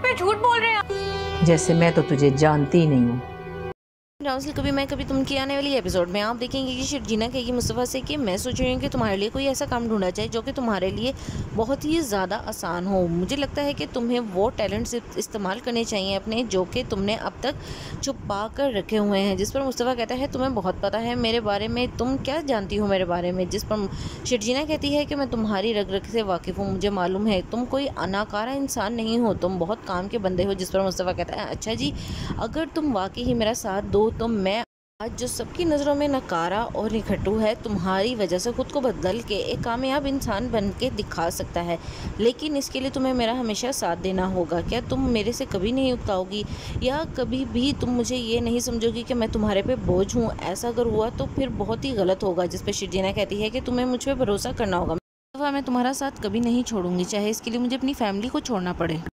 पे झूठ बोल रहे हैं। जैसे मैं तो तुझे जानती ही नहीं हूँ। राउसल कभी मैं कभी तुम की आने वाली एपिसोड में आप देखेंगे कि शर्जीना कहेगी मुस्तफ़ा से कि मैं सोच रही हूँ कि तुम्हारे लिए कोई ऐसा काम ढूंढना चाहिए जो कि तुम्हारे लिए बहुत ही ज़्यादा आसान हो। मुझे लगता है कि तुम्हें वो टैलेंट्स इस्तेमाल करने चाहिए अपने जो कि तुमने अब तक छुपा कर रखे हुए हैं। जिस पर मुस्तफ़ा कहता है तुम्हें बहुत पता है मेरे बारे में, तुम क्या जानती हो मेरे बारे में। जिस पर शर्जीना कहती है कि मैं तुम्हारी रग रग से वाकिफ़ हूँ, मुझे मालूम है तुम कोई अनाकारा इंसान नहीं हो, तुम बहुत काम के बंदे हो। जिस पर मुस्तफ़ा कहता है अच्छा जी, अगर तुम वाकई ही मेरा साथ दो तो मैं आज जो सबकी नज़रों में नकारा और निखट्टू है तुम्हारी वजह से खुद को बदल के एक कामयाब इंसान बन के दिखा सकता है। लेकिन इसके लिए तुम्हें मेरा हमेशा साथ देना होगा। क्या तुम मेरे से कभी नहीं उकताओगी या कभी भी तुम मुझे ये नहीं समझोगी कि मैं तुम्हारे पे बोझ हूँ? ऐसा अगर हुआ तो फिर बहुत ही गलत होगा। जिस पर शर्जीना कहती है कि तुम्हें मुझ पर भरोसा करना होगा, मैं तुम्हारा साथ कभी नहीं छोड़ूंगी, चाहे इसके लिए मुझे अपनी फैमिली को छोड़ना पड़े।